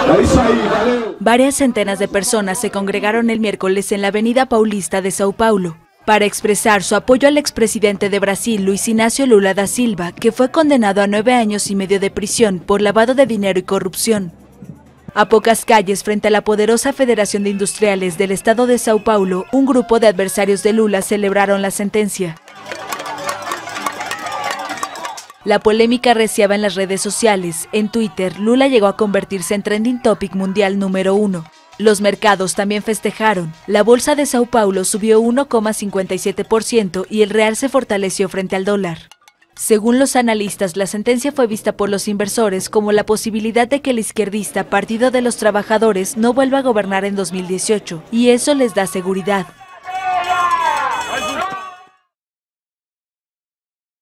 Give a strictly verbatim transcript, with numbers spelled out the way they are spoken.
Varias centenas de personas se congregaron el miércoles en la Avenida Paulista de Sao Paulo para expresar su apoyo al expresidente de Brasil, Luis Inácio Lula da Silva, que fue condenado a nueve años y medio de prisión por lavado de dinero y corrupción. A pocas calles frente a la poderosa Federación de Industriales del estado de Sao Paulo, un grupo de adversarios de Lula celebraron la sentencia. La polémica arreciaba en las redes sociales. En Twitter, Lula llegó a convertirse en trending topic mundial número uno. Los mercados también festejaron. La bolsa de Sao Paulo subió uno coma cincuenta y siete por ciento y el real se fortaleció frente al dólar. Según los analistas, la sentencia fue vista por los inversores como la posibilidad de que el izquierdista Partido de los Trabajadores no vuelva a gobernar en dos mil dieciocho, y eso les da seguridad.